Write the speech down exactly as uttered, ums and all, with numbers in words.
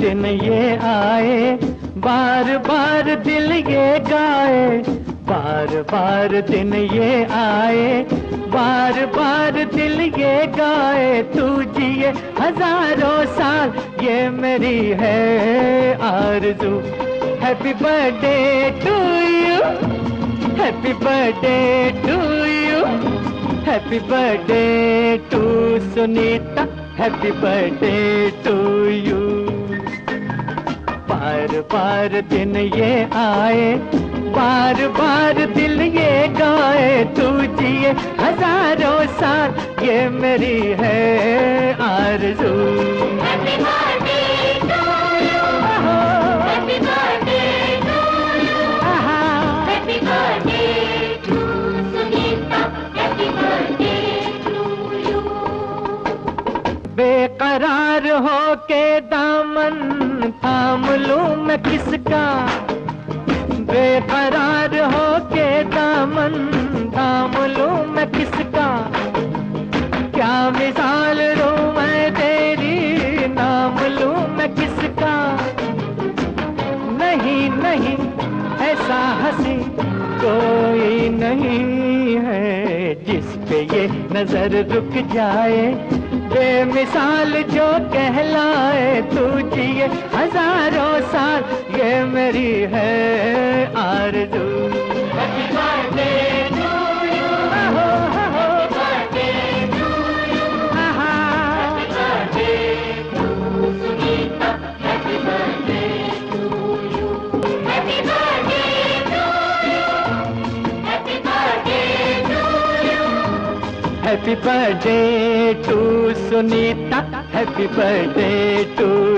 दिन ये आए, बार बार दिल ये गाए। बार बार दिन ये आए, बार बार दिल ये गाए। तू जिए हजारों साल, ये मेरी है आरज़ू। Happy birthday to you, happy birthday to you, happy birthday to Sunita, happy birthday to you. बार बार दिन ये आए, बार बार दिल ये गाए। तू जिए हजारों साल, ये मेरी है आरज़ू। Happy birthday to you, happy birthday to you, happy birthday to Sunita, happy birthday to you. बेकरार हो के दामन थाम लूं मैं किसका, बेकरार हो के दामन थाम लूं मैं किसका। क्या मिसाल लूं मैं तेरी, नाम लूं मैं किसका। नहीं नहीं ऐसा हंसी कोई नहीं है, जिस पे ये नजर रुक जाए, बेमिसाल जो कहलाए। तू जिए हजारों साल, ये मेरी है आरज़ू। Happy birthday to you, happy birthday to you, happy birthday to Sunita, happy birthday to you, happy birthday to you, happy birthday to you, happy birthday to Sunita, happy birthday to